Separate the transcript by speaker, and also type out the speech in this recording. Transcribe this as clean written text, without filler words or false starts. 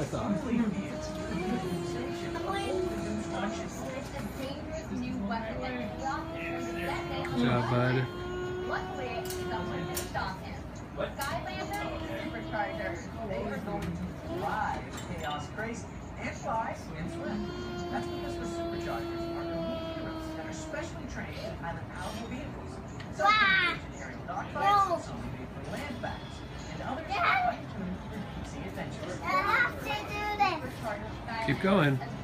Speaker 1: thought.
Speaker 2: Good job, bud.
Speaker 3: Luckily, someone can stop him. Skylander Superchargers.
Speaker 1: They are going to ride Chaos Crazy and fly and swim. That's because the Superchargers are elite heroes that are specially trained to pilot powerful vehicles. Some engineering dogfights, some made for land battles, and others are fine-tuned for deep-sea adventures.
Speaker 2: Keep going.